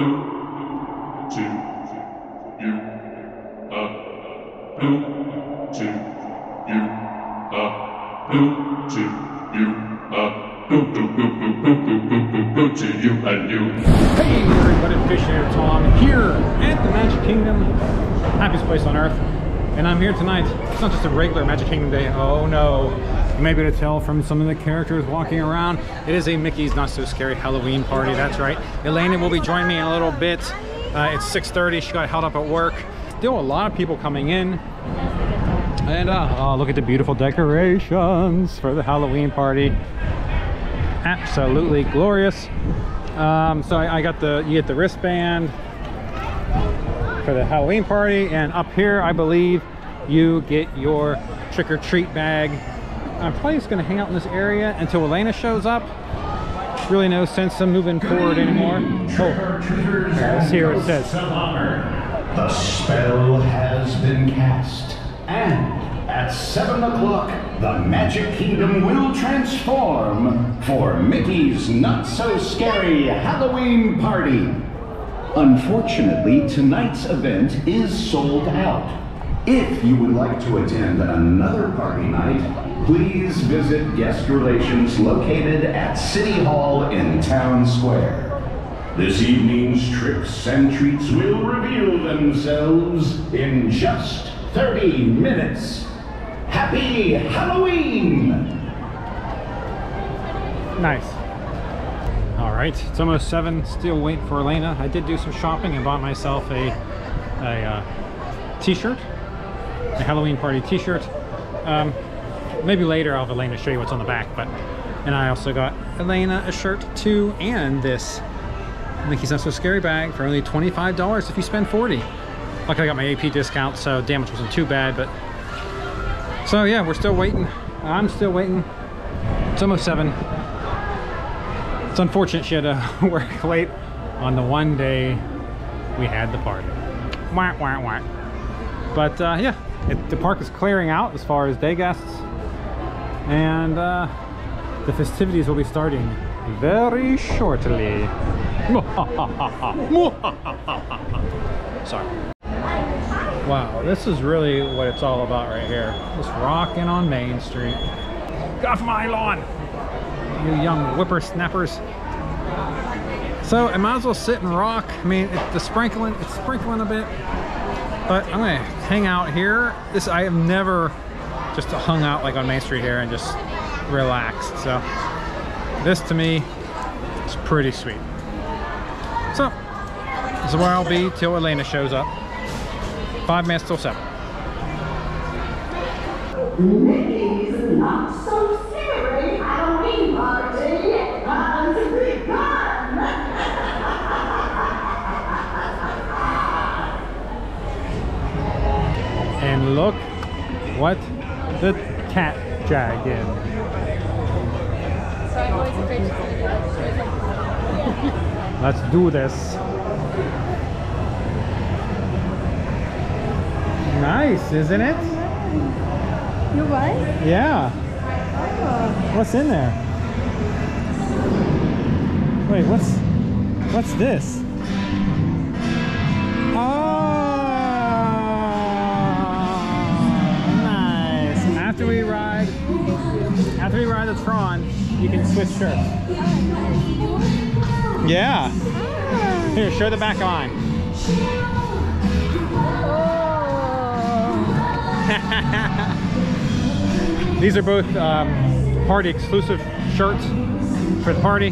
Hey everybody, Fish here, Tom, here at the Magic Kingdom, happiest place on earth. And I'm here tonight. It's not just a regular Magic Kingdom day, oh no. You may be able to tell from some of the characters walking around. It is a Mickey's Not So Scary Halloween party, that's right. Elena will be joining me in a little bit. It's 6:30, she got held up at work. Still a lot of people coming in. And oh, look at the beautiful decorations for the Halloween party. Absolutely glorious. So I got you get the wristband for the Halloween party, and up here I believe you get your trick-or-treat bag. I'm probably just gonna hang out in this area until Elena shows up. Really no sense of moving forward anymore. Let's hear what it says. The spell has been cast, and at 7 o'clock, the Magic Kingdom will transform for Mickey's Not So Scary Halloween Party. Unfortunately, tonight's event is sold out. If you would like to attend another party night, please visit Guest Relations located at City Hall in Town Square. This evening's tricks and treats will reveal themselves in just 30 minutes. Happy Halloween! Nice. All right, it's almost 7, still waiting for Elena. I did do some shopping and bought myself a t-shirt, a Halloween party t-shirt. Maybe later I'll have Elena show you what's on the back, and I also got Elena a shirt too, and this Mickey's Not So Scary bag for only $25 if you spend $40. Luckily I got my AP discount, so damage wasn't too bad, but so yeah, we're still waiting. I'm still waiting. It's almost 7. It's unfortunate she had to work late on the one day we had the party. Wah, wah, wah. But yeah, the park is clearing out as far as day guests, and the festivities will be starting very shortly. Sorry. Wow, this is really what it's all about right here. Just rocking on Main Street. Get off my lawn, you young whippersnappers. So I might as well sit and rock. I mean, it's sprinkling a bit, but I'm gonna hang out here. I have never just hung out like on Main Street here and just relaxed. So this to me is pretty sweet. So this is where I'll be till Elena shows up. 5 minutes till 7. Mickey's Not So Scary Halloween Party has begun! And look what the cat dragged. So I'm always afraid she's gonna do it. Let's do this. Nice, isn't it? You what? Yeah. Oh. What's in there? Wait, what's this? Oh, nice. After we ride the Tron, you can switch shirts. Yeah. Here, show the back line. These are both party exclusive shirts for the party.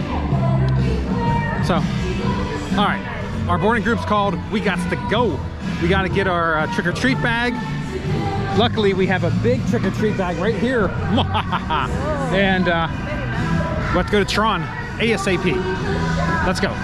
So, all right, our boarding group's called We Gots to Go. We got to get our trick-or-treat bag. Luckily, we have a big trick-or-treat bag right here. And let's go to Tron ASAP. Let's go.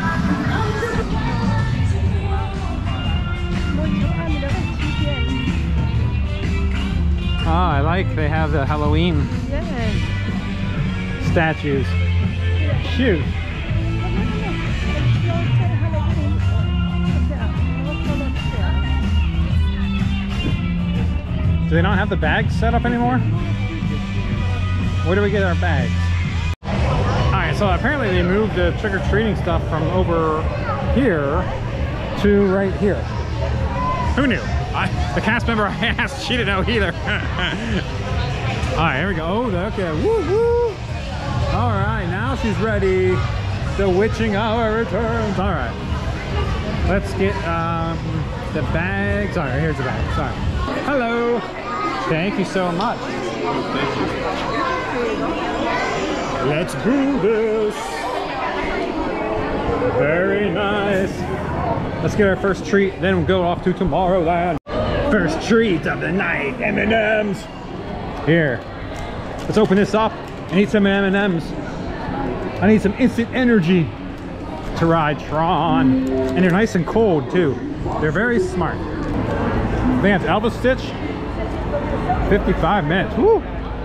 Oh, I like they have the Halloween statues. Cute. Do they not have the bags set up anymore? Where do we get our bags? Alright, Alright, so apparently they moved the trick-or-treating stuff from over here to right here. Who knew? The cast member I asked, she didn't know either. Alright, here we go. Oh, okay. Woo woo! Alright, now she's ready. The witching hour returns. Alright. Let's get the bags. Alright, here's the bag. Sorry. Hello. Thank you so much. Let's do this. Very nice. Let's get our first treat, then we'll go off to Tomorrowland. First treat of the night, M&Ms. Here, let's open this up and eat some M&Ms. I need some instant energy to ride Tron. And they're nice and cold too. They're very smart. Vance Elvis Stitch, 55 minutes. Woo!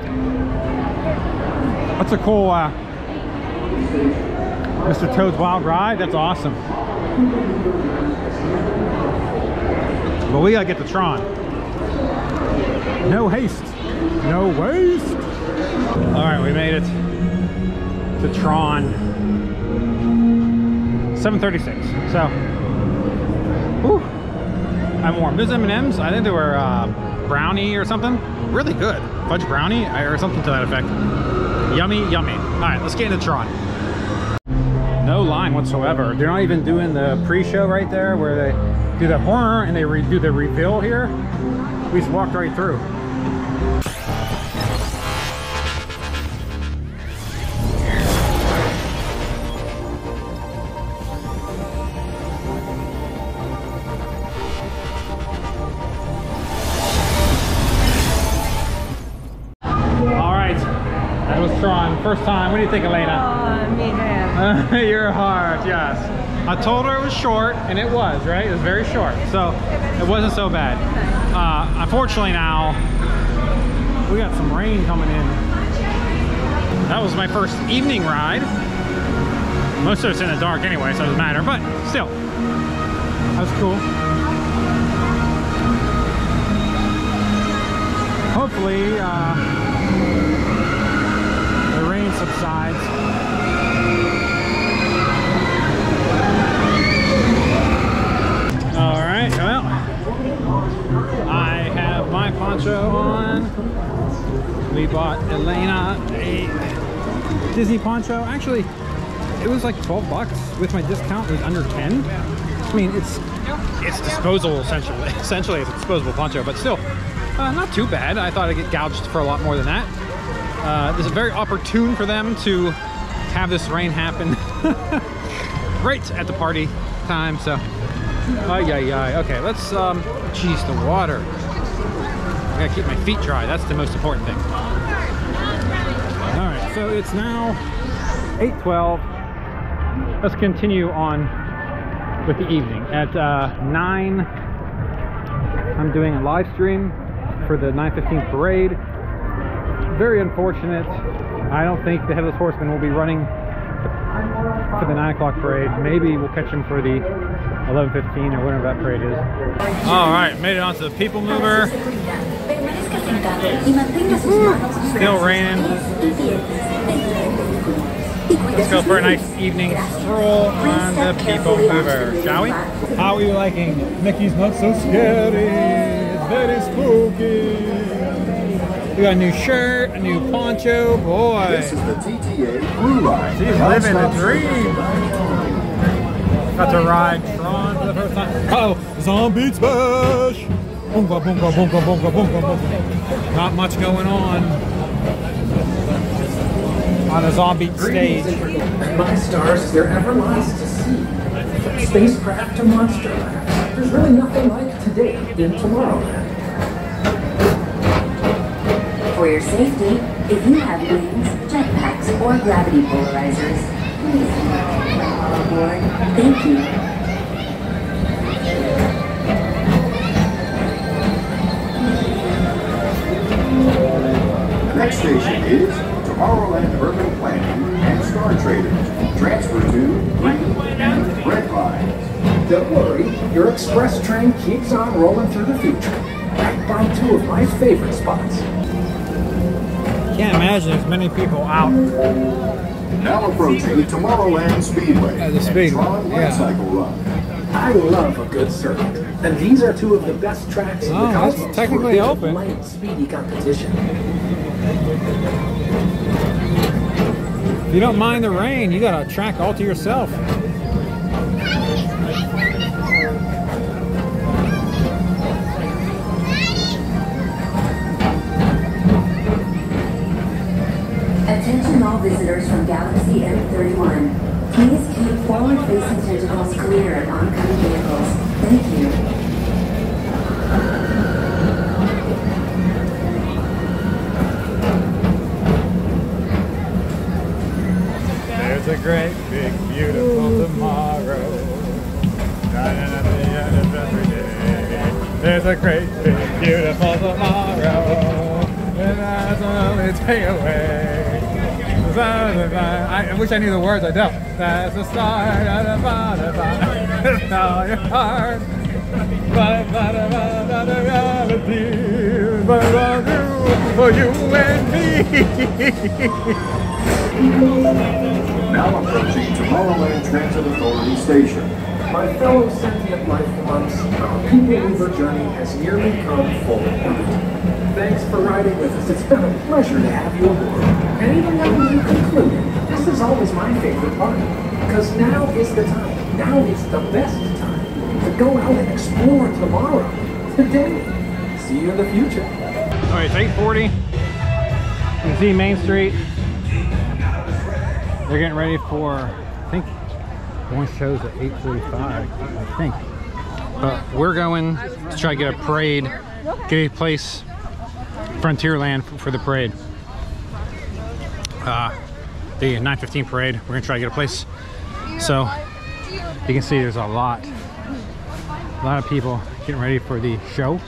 That's a cool Mr. Toad's Wild Ride. That's awesome. But we gotta get the Tron. No haste, no waste. All right, we made it to Tron. 7:36. So, whew, I'm warm. Those M&Ms, I think they were brownie or something. Really good. Fudge brownie or something to that effect. Yummy, yummy. All right, let's get into Tron. No line whatsoever. They're not even doing the pre-show right there where they do the horror and they do the reveal here. We just walked right through. All right, that was Tron. First time. What do you think, Elena? Your heart, yes. I told her it was short, and it was, right? It was very short, so it wasn't so bad. Unfortunately now, we got some rain coming in. That was my first evening ride. Most of it's in the dark anyway, so it doesn't matter, but still, that was cool. Hopefully, the rain subsides. All right, well, I have my poncho on. We bought Elena a Disney poncho. Actually, it was like 12 bucks with my discount. It was under 10. I mean, it's disposable essentially. Essentially, it's a disposable poncho, but still, not too bad. I thought I'd get gouged for a lot more than that. This is very opportune for them to have this rain happen right at the party time. So. Okay, let's, geez, the water. I gotta keep my feet dry. That's the most important thing. All right, so it's now 8:12. Let's continue on with the evening. At 9, I'm doing a live stream for the 9:15 parade. Very unfortunate. I don't think the Headless Horseman will be running for the 9 o'clock parade. Maybe we'll catch him for the 11:15 or whatever that parade is. All right, made it onto the People Mover. Still raining. Let's go for a nice evening stroll on the People Mover, shall we? How are you liking Mickey's Not So Scary? It's very spooky. We got a new shirt, a new poncho, boy. This is the TTA Blue Line. She's living the dream. Got to ride Tron for the first time. Oh, Zombie Smash! Boonga, boonga, boonga, boonga, boonga, boonga. Not much going on the Zombie stage. My stars, there ever lies to see. From spacecraft to Monsterland. There's really nothing like today in Tomorrowland. For your safety, if you have wings, jetpacks, or gravity polarizers, please welcome aboard. Thank you. Next station is Tomorrowland Urban Planning and Star Traders. Transfer to green and red lines. Don't worry, your express train keeps on rolling through the future. Right by two of my favorite spots. Can't imagine as many people out Now approaching Tomorrowland Speedway. The Speedway, Tron yeah. Cycle Run. I love a good circuit, and these are two of the best tracks in the Oh, that's cosmos technically for a open. light, speedy competition. If you don't mind the rain, you got a track all to yourself. Attention all visitors from Galaxy M31. Please keep forward-facing tentacles clear of oncoming vehicles. Thank you. There's a great, big, beautiful tomorrow. Shining at the end of every day. There's a great, big, beautiful tomorrow. And that's all it's pay away. I wish I knew the words, I don't. That's the start of the bottom. Now your heart. But reality. But I'll do for you and me. Now approaching Tomorrowland Transit Authority Station. My fellow sentient life forms, our people mover journey has nearly come full point. Thanks for riding with us. It's been a pleasure to have you aboard. And even though you concluded, this is always my favorite part. Because now is the time. Now is the best time to go out and explore tomorrow. Today. See you in the future. All right, it's 8:40. You can see Main Street. They're getting ready for, I think, one show's at 8:45, I think. But we're going to try to get a parade, get a place, Frontierland for the parade. The 9:15 parade, we're gonna try to get a place. So you can see there's a lot of people getting ready for the show.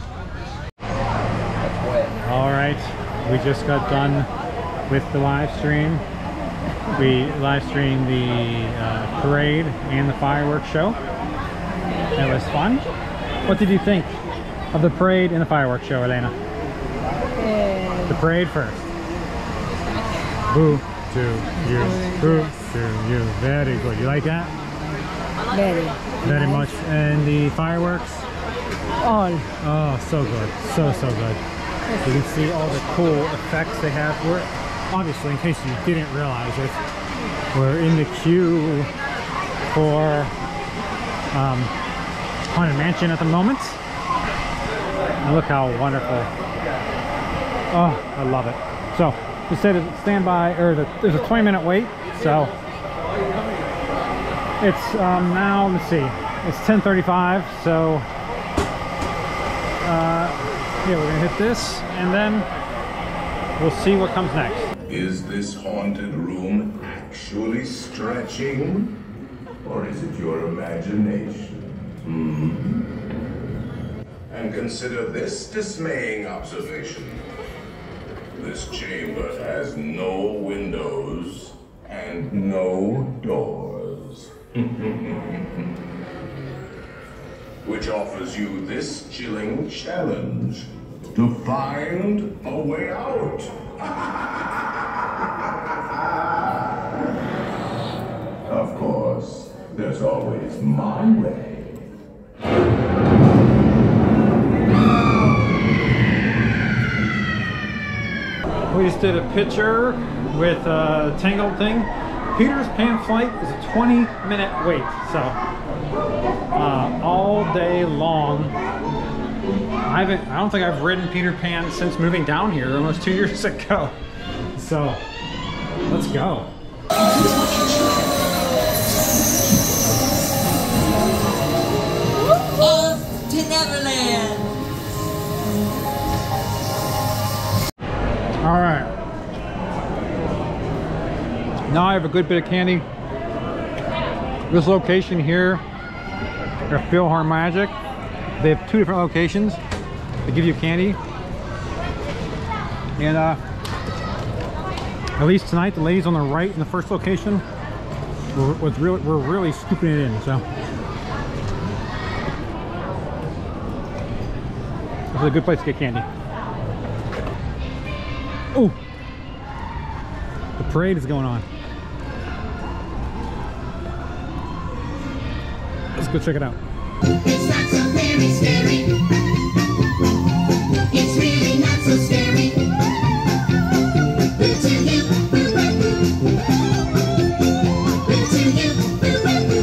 All right, we just got done with the live stream. We live streamed the parade and the fireworks show. It was fun. What did you think of the parade and the fireworks show, Elena? The parade first. Boo to you. Boo to you. Very good. You like that? Very much. And the fireworks? All. Oh, so good. So good. You can see all the cool effects they have. We're obviously, in case you didn't realize it, we're in the queue for Haunted Mansion at the moment. And look how wonderful. Oh, I love it. So, they said stand by, or there's a 20-minute wait. So, it's now, let's see, it's 10:35. So, yeah, we're gonna hit this, and then we'll see what comes next. Is this haunted room actually stretching? Or is it your imagination? And consider this dismaying observation. This chamber has no windows and no doors. Which offers you this chilling challenge to find a way out. Of course, there's always my way. We just did a picture with a Tangled thing. Peter's Pan Flight is a 20-minute wait, so all day long. I don't think I've ridden Peter Pan since moving down here almost 2 years ago. So let's go. Off to Neverland. All right. Now I have a good bit of candy. This location here, at PhilharMagic, they have 2 different locations. They give you candy. And at least tonight, the ladies on the right in the first location were really scooping it in. So this is a good place to get candy. Oh, the parade is going on. go check it out. It's not so very scary. It's really not so scary. Boo to you, boo boo boo. Boo to you, boo boo boo.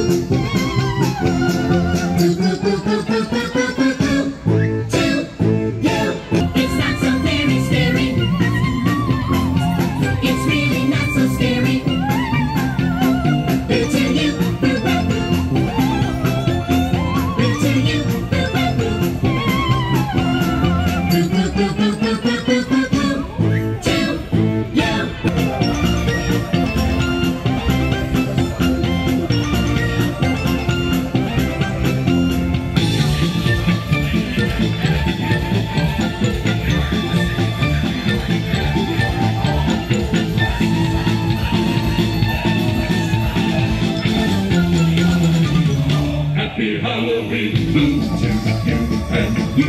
Boo boo boo boo boo boo boo boo boo. To you. It's not so very scary. It's really not so scary. Boo to you, boo boo boo. Boo to you, boo boo boo. Boo boo boo boo boo boo boo boo boo. To you. Happy Halloween, boo to you and you.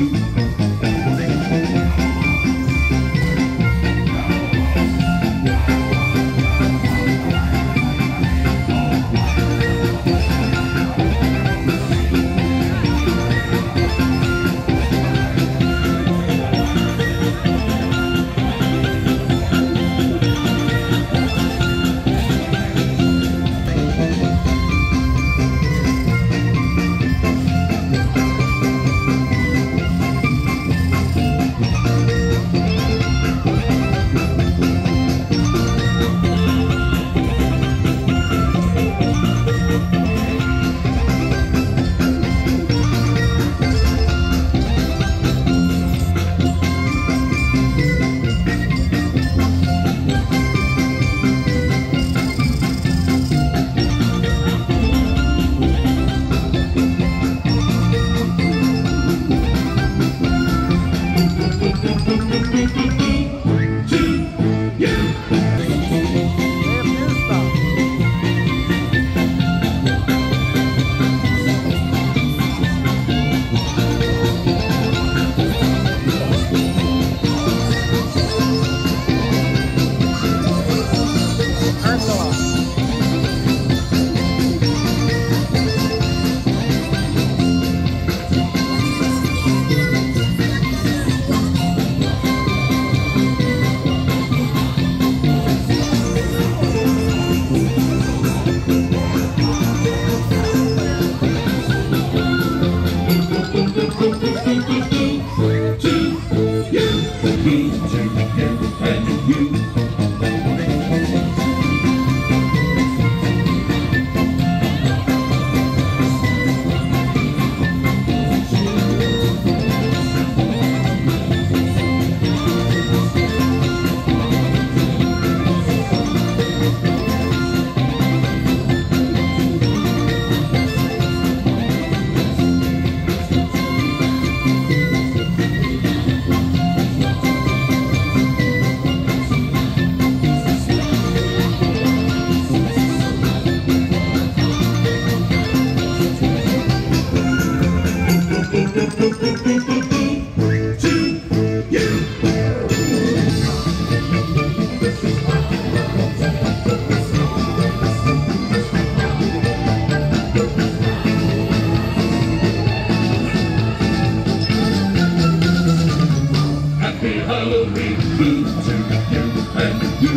Happy Halloween, boo to you and you.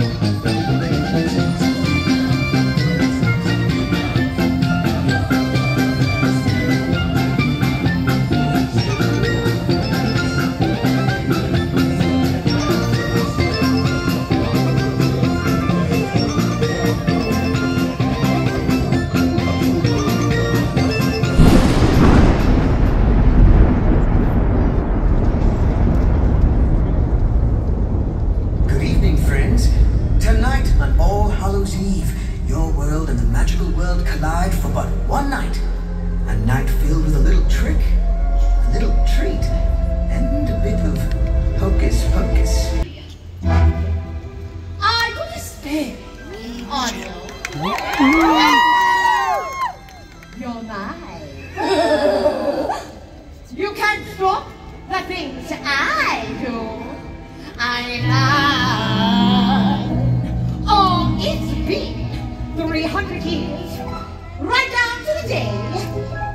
Good evening, friends. Tonight on All Hallows Eve, your world and the magical world collide for but one night. A night filled with a little trick, a little treat, and a bit of hocus pocus. Are you staring on you? You're mine. You can't stop the things I do. I love. Oh, it's been 300 years, right down to the day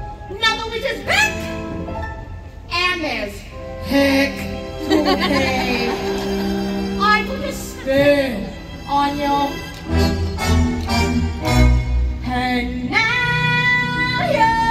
heck to me. I put a spin on you. And now you're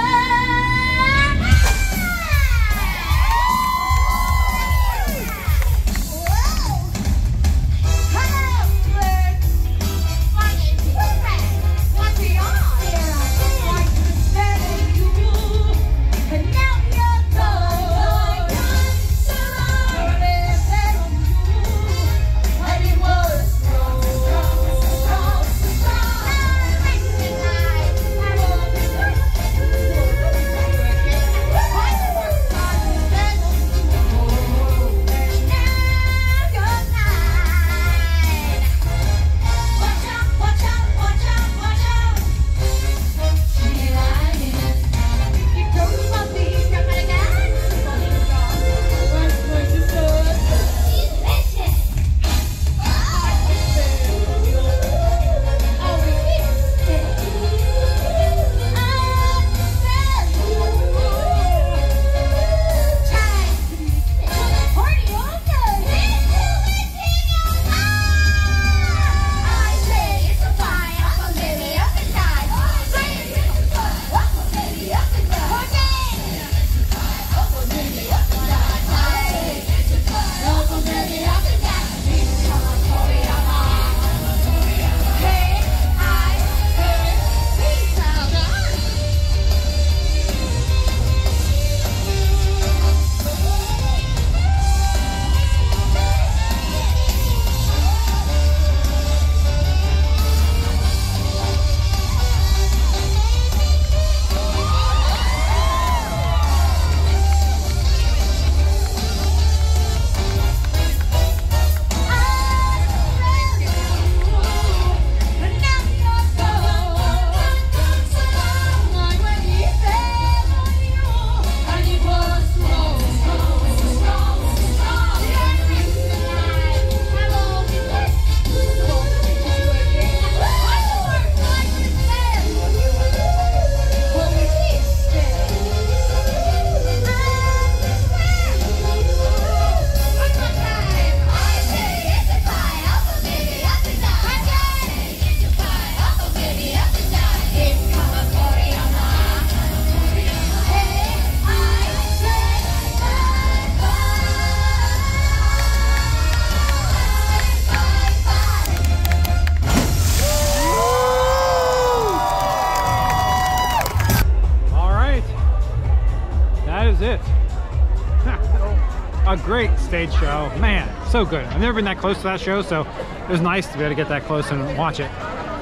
a great stage show. Man, so good. I've never been that close to that show, so it was nice to be able to get that close and watch it.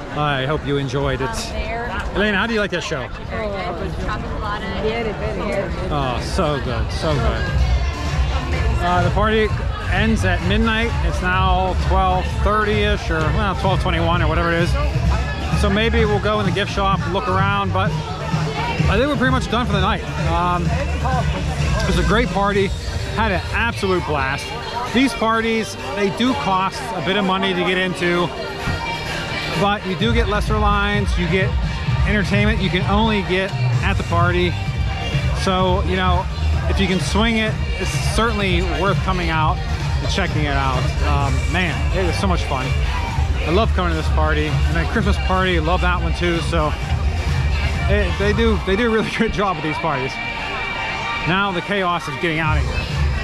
I hope you enjoyed it. Elena, how do you like that show? Oh, so good, so good. The party ends at midnight. It's now 12:30-ish, or well, 12:21 or whatever it is. So maybe we'll go in the gift shop, look around, but I think we're pretty much done for the night. It was a great party. Had an absolute blast. These parties, they do cost a bit of money to get into, but you do get lesser lines, you get entertainment you can only get at the party. So, you know, if you can swing it, it's certainly worth coming out and checking it out. Man, it was so much fun. I love coming to this party. And then Christmas party, love that one too. So they do a really good job with these parties. Now the chaos is getting out of here.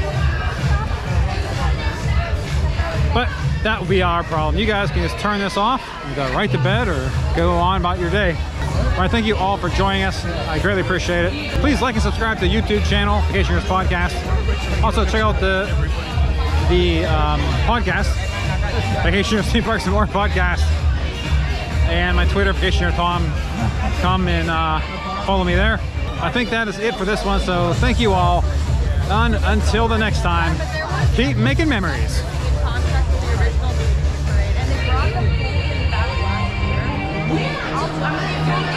But that will be our problem. You guys can just turn this off and go right to bed or go on about your day. All right, thank you all for joining us. I greatly appreciate it. Please like and subscribe to the YouTube channel, Vacationers Podcast. Also check out the podcast, Vacationers, Theme Parks and More Podcast, and my Twitter, Vacationer Tom. Come and follow me there. I think that is it for this one. So thank you all. And until the next time, keep making memories. I'm